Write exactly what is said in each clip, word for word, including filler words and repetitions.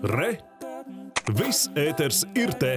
Re! Viss ēters ir te!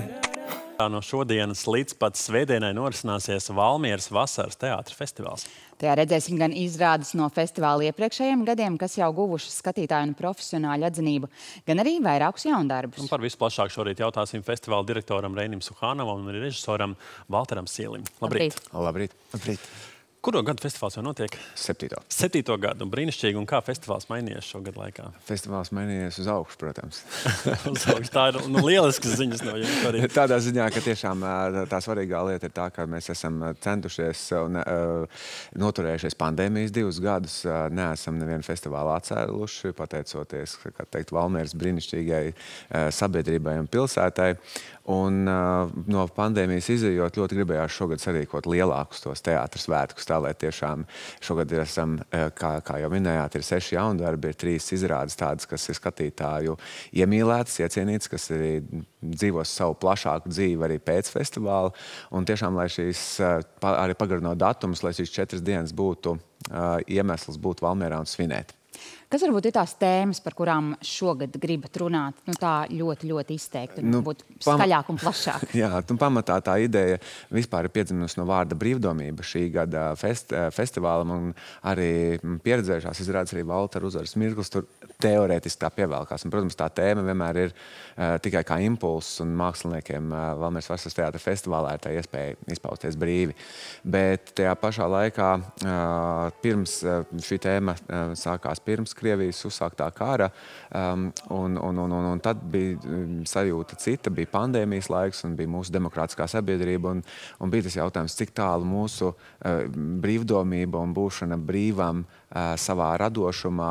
No šodienas līdz pat svētdienai norisināsies Valmieras vasaras teātra festivāls. Tajā redzēsim gan izrādes no festivāla iepriekšējiem gadiem, kas jau guvušas skatītāju un profesionāļu atzinību, gan arī vairākus jaundarbus. Un par visu plašāk šorīt jautāsim festivāla direktoram Reinim Suhānovam un režisoram Valteram Sielim. Labrīt! Labrīt! Labrīt! Kuro gadu festivāls jau notiek? Septīto. Septīto gadu. Brīnišķīgi. Un kā festivāls mainījies šo gadu laikā? Festivāls mainījies uz augšu, protams. Uz augšu. Tā ir nu, lieliskas ziņas no jums arī. Tādā ziņā, ka tiešām tā svarīgā lieta ir tā, ka mēs esam centušies un uh, noturējušies pandēmijas divus gadus. Uh, neesam nevienu festivālu atcēluši, pateicoties, kā teikt, Valmieras brīnišķīgai uh, sabiedrībai un pilsētai. Un uh, no pandēmijas izejot ļoti gribējās šogad sarīkot lielākus tos teātra svētkus, tā lai tiešām šogad ir esam, uh, kā, kā jau minējāt, ir seši jaundarbi, ir trīs izrādes tādas, kas ir skatītāju iemīlētas, iecienītas, kas arī dzīvos savu plašāku dzīvi arī pēc festivāla. Un tiešām, lai šīs uh, arī pagarinot datumus, lai šīs četras dienas būtu uh, iemesls būt Valmierā un svinēt. Kas varbūt ir tās tēmas, par kurām šogad gribat runāt? Nu, tā ļoti, ļoti izteikti un Nu, būt pam- skaļāk un plašāk. Jā, un pamatā tā ideja vispār ir piedzimusi no vārda brīvdomība šī gada fest, festivālam, un arī pieredzējušās izrādes arī Valtera Uzaras mirklis tur teorētiski tā pievelkās. Un, protams, tā tēma vienmēr ir uh, tikai kā impulss, un māksliniekiem uh, Valmieras vasaras teātra festivālā ir tā iespēja izpausties brīvi. Bet tajā pašā laikā uh, pirms uh, šī tēma uh, sākās pirms Krievijas uzsāktā kara, um, un, un, un, un, un tad bija um, sajūta cita, bija pandēmijas laiks un bija mūsu demokrātiskā sabiedrība, un, un bija tas jautājums, cik tālu mūsu uh, brīvdomība un būšana brīvam uh, savā radošumā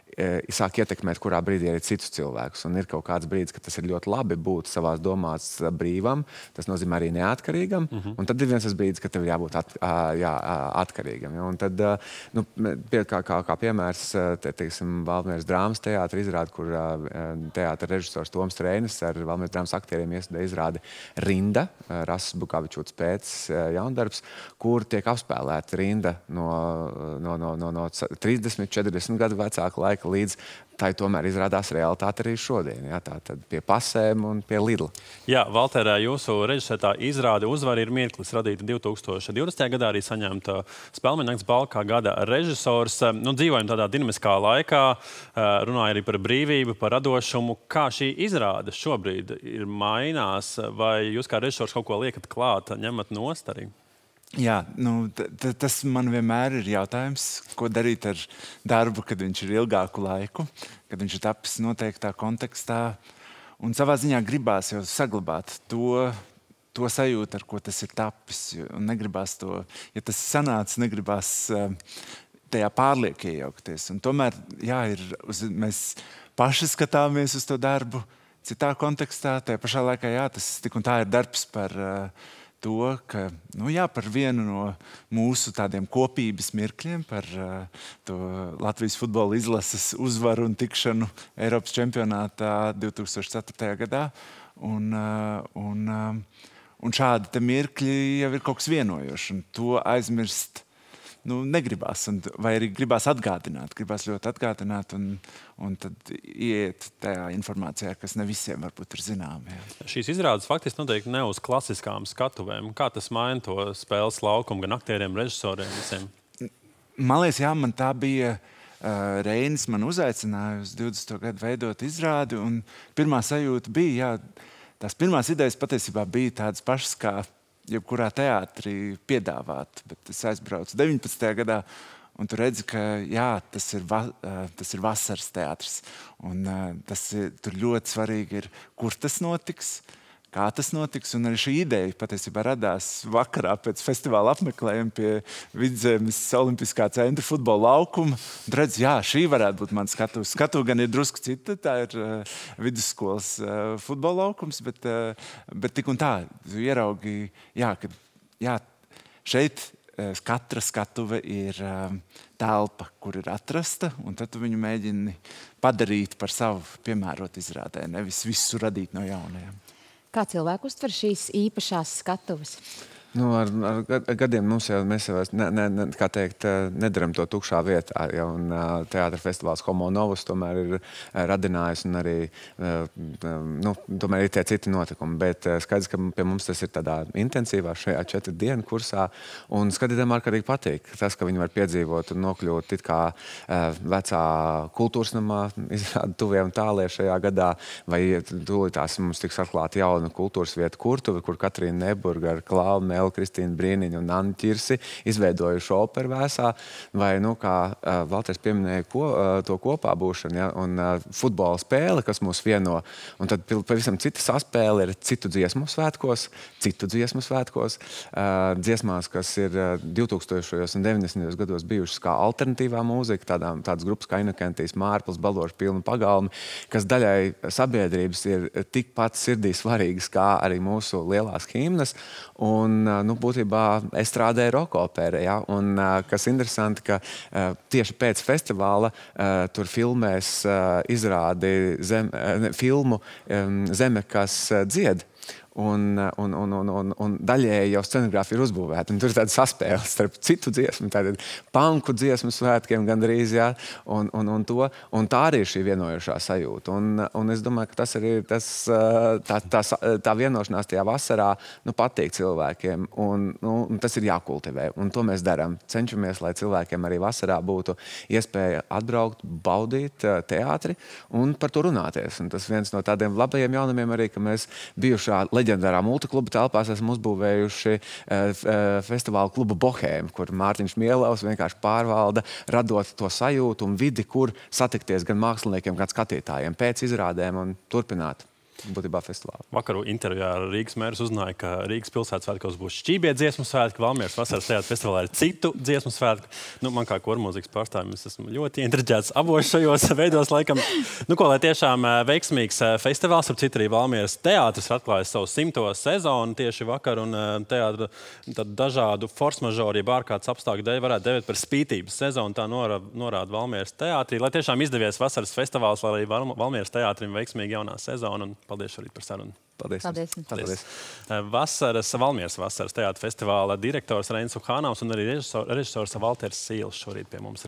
sāk ietekmēt, kurā brīdī arī citus cilvēkus. Un ir kaut kāds brīdis, ka tas ir ļoti labi būt savās domās brīvam, tas nozīmē arī neatkarīgam, uh-huh. Un tad ir viens tas brīdis, ka tev jābūt at, jā, atkarīgam. Ja? Un tad, nu, pie, kā, kā, kā piemērs, te, teiksim, Valmieras drāmas teātra izrāde, kur teātra režisors Toms Reinis ar Valmieras drāmas aktieriem iesudē izrādi Rinda, Rasas Bukavičūtas pēc jaundarbs, kur tiek apspēlēta rinda no, no, no, no, no trīsdesmit, četrdesmit gadu vecāka laika līdz tā tomēr izrādās realitāte arī šodien. Ja? Tā tad pie pasēm un pie Lidla. Jā, Valterā, jūsu režisētā izrāde Uzvara ir mirklis, radīta divi tūkstoši divdesmitajā gadā, arī saņemta Spēļu nakts balvu kā gada režisors. Nu, dzīvojam tādā dinamiskā laikā, runāja arī par brīvību, par radošumu. Kā šī izrāde šobrīd ir mainās, vai jūs kā režisors kaut ko liekat klāt, ņemat nost arī? Jā, nu, tas man vienmēr ir jautājums, ko darīt ar darbu, kad viņš ir ilgāku laiku, kad viņš ir tapis noteiktā kontekstā. Un savā ziņā gribās jau saglabāt to, to sajūtu, ar ko tas ir tapis. Un negribās to, ja tas sanāca, negribās tajā pārlieku iejaukties. Un tomēr, jā, ir, uz, mēs paši skatāmies uz to darbu citā kontekstā. Tajā pašā laikā, jā, tas tik un tā ir darbs par to, ka, nu jā, par vienu no mūsu tādiem kopības mirkļiem, par uh, to Latvijas futbola izlases uzvaru un tikšanu Eiropas čempionātā divi tūkstoši ceturtajā gadā. Un, uh, un, uh, un šādi te mirkļi jau ir kaut kas vienojošs, un to aizmirst nu, negribās, un, vai arī gribās atgādināt, gribās ļoti atgādināt, un, un tad iet tajā informācijā, kas ne visiem varbūt ir zinām. Jā. Šīs izrādes faktiski noteikti ne uz klasiskām skatuvēm. Kā tas maina to spēles laukumu gan aktieriem, režisoriem visiem? Man liekas, jā, man tā bija uh, Reinis man uzaicināja uz divdesmito gadu veidot izrādi, un pirmā sajūta bija, jā, tās pirmās idejas patiesībā bija tādas pašas, kā jebkurā teātrī piedāvāt, bet es aizbraucu deviņpadsmitajā gadā, un tu redzi, ka jā, tas ir, va, tas ir vasaras teātris. Un tas ir, tur ļoti svarīgi ir, kur tas notiks, kā tas notiks, un arī šī ideja patiesībā radās vakarā pēc festivāla apmeklējuma pie Vidzemes Olimpiskā centra futbola laukuma. Un redz, jā, šī varētu būt mans skatu. Skatu gan ir drusku cita, tā ir uh, vidusskolas uh, futbola laukums, bet, uh, bet tik un tā, tu ieraugi, jā, ka jā, šeit uh, katra skatuve ir uh, telpa, kur ir atrasta, un tad tu viņu mēģini padarīt par savu piemērot izrādē, nevis visu radīt no jaunajiem. Kā cilvēku uztver šīs īpašās skatuves? Nu, ar, ar gadiem mums jau, mēs jau ne, ne, ne, kā teikt, nedaram to tukšā vietā. Ja, un teātra festivāls Homo Novus tomēr ir radinājis un arī, nu, tomēr ir tie citi notikumi. Bet skaidrs, ka pie mums tas ir tādā intensīvā šajā četru dienu kursā. Un skatītājiem ārkārtīgi patīk tas, ka viņi var piedzīvot un nokļūt it kā vecā kultūras namā, izrāda tuvie un tālie šajā gadā. Vai tūlītās mums tiks atklāta jauna kultūras vieta Kurtuve, kur Katrīna Neburga ar Klāvu, Kristīna Brīniņa un Anna Ķirsi izveidojuši operu Vēsā, vai, nu, kā uh, Valters pieminēja, ko, uh, to kopā būšanu, ja, un uh, futbola spēle, kas mūs vieno, un tad pavisam cita saspēle ir citu dziesmu svētkos, citu dziesmu svētkos, uh, dziesmās, kas ir uh, divtūkstošajos un deviņdesmitajos gados bijušas kā alternatīvā mūzika, tādām, tādas grupas kā Inokentijas, Mārpils, Baldoša pilna pagalmi, kas daļai sabiedrības ir tikpat sirdī svarīgas kā arī mūsu lielās himnas, un nu, būtībā estrādē rokopēra, ja? Un, kas interesanti, ka uh, tieši pēc festivāla uh, tur filmēs uh, izrādi zem, uh, filmu um, Zeme, kas uh, dzied. Un, un, un, un, un, un daļēji jau scenogrāfija ir uzbūvēta. Un tur ir tāda saspēle starp citu dziesmu, tātad panku dziesmu svētkiem gandrīz, jā, un, un, un to. Un tā arī ir šī vienojošā sajūta. Un, un es domāju, ka tas arī tas, tā, tā, tā vienošanās tajā vasarā nu, patīk cilvēkiem. Un, nu, un tas ir jākultivē. Un to mēs darām. Cenšamies, lai cilvēkiem arī vasarā būtu iespēja atbraukt, baudīt teātri un par to runāties. Un tas viens no tādiem labajiem jaunumiem arī, ka mēs bijušā leģendārā multikluba telpās esam uzbūvējuši uh, festivālu klubu Bohēmu, kur Mārtiņš Mielovs vienkārši pārvalda, radot to sajūtu un vidi, kur satikties gan māksliniekiem, gan skatītājiem pēc izrādēm un turpināt. Būtībā festivāli. Vakaru intervijā ar Rīgas mērs uzzināja, ka Rīgas pilsētas svētkos būs šķībie dziesmu svētki, Valmieras vasaras teātra festivālā ir citu dziesmu svētki. Nu, man kā kormūzikas pārstāvim, es esmu ļoti intriģēts abos šajos veidos laikam. Nu, ko, lai tiešām veiksmīgs festivāls, ap citu arī Valmieras teātris atklājas savu simto sezonu tieši vakar, un teātra dažādu force majeure, ja ārkārtas apstākļu dēļ varētu devēt par spītības sezonu, tā norā, norāda Valmieras teātrī. Lai tiešām izdevies vasaras festivāls, lai arī Valmieras teātrim veiksmīgi jaunā sezona. Un paldies arī par sarunu. Paldies. Paldies. Paldies. Vasaras, Valmieras vasaras teātra festivāla direktors Reinis Uhānavs un arī režisors Valters Sīls šorīt pie mums.